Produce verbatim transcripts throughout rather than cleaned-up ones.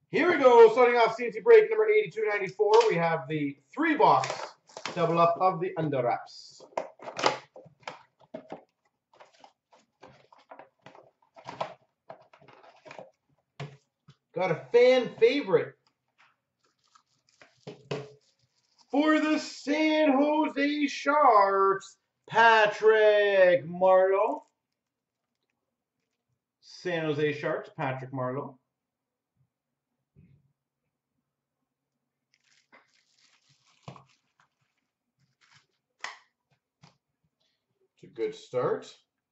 Here we go, starting off C N C break number eighty-two ninety-four. We have the three box double up of the under wraps. Got a fan favorite for the San Jose Sharks, Patrick Marleau. San Jose Sharks, Patrick Marleau. It's a good start.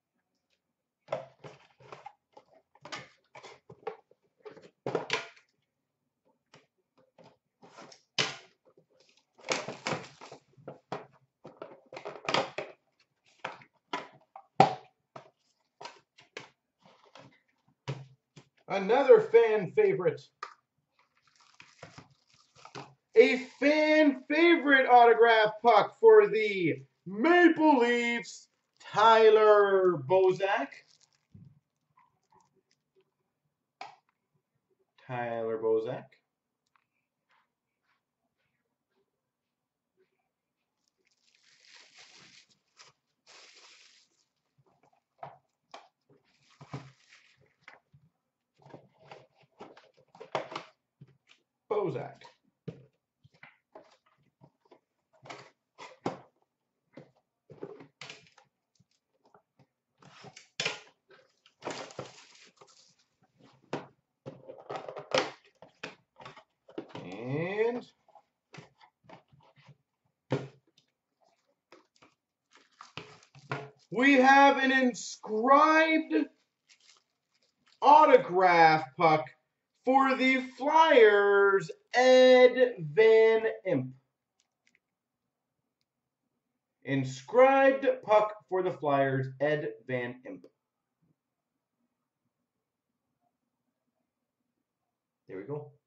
Another fan favorite. A fan favorite autograph puck for the Maple Leafs, Tyler Bozak. Tyler Bozak. Bozak. And we have an inscribed autograph puck for the Flyers, Ed Van Imp. Inscribed puck for the Flyers, Ed Van Imp. There we go.